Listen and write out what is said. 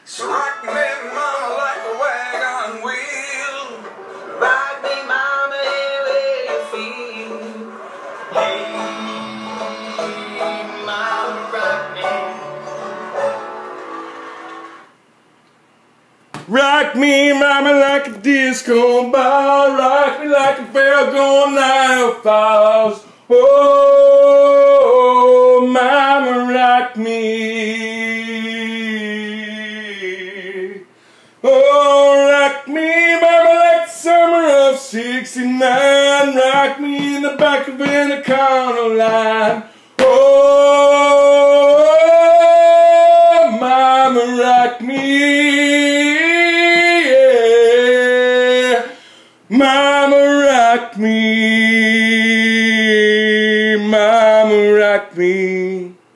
So rock me, mama, like a wagon wheel. Rock me, mama, any way you feel. Hey, mama, rock me. Rock me, mama, like a disco ball. Rock me like a fair going Niagara Falls. Oh, mama, rock me. Oh, rock me, mama, like the summer of '69. Rock me in the back of an Econoline. Oh, mama, rock me. Yeah. Mama, rock me. Mama, rock me.